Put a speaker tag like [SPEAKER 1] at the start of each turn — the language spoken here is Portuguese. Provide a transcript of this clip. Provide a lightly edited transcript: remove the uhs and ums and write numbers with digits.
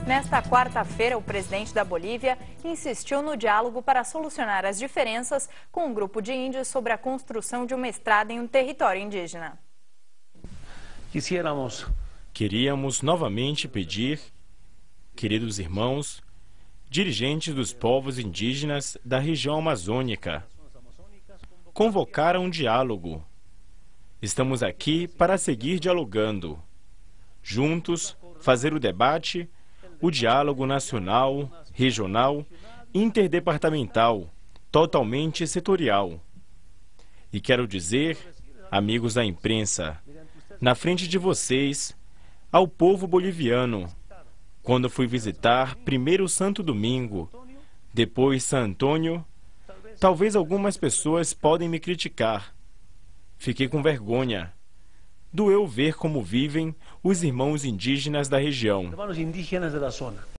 [SPEAKER 1] Nesta quarta-feira, o presidente da Bolívia insistiu no diálogo para solucionar as diferenças com um grupo de índios sobre a construção de uma estrada em um território indígena.
[SPEAKER 2] Queríamos novamente pedir, queridos irmãos, dirigentes dos povos indígenas da região amazônica, convocar um diálogo. Estamos aqui para seguir dialogando. Juntos, fazer o debate, o diálogo nacional, regional, interdepartamental, totalmente setorial. E quero dizer, amigos da imprensa, na frente de vocês, ao povo boliviano, quando fui visitar primeiro Santo Domingo, depois San Antônio, talvez algumas pessoas podem me criticar. Fiquei com vergonha. Doeu ver como vivem os irmãos indígenas da região.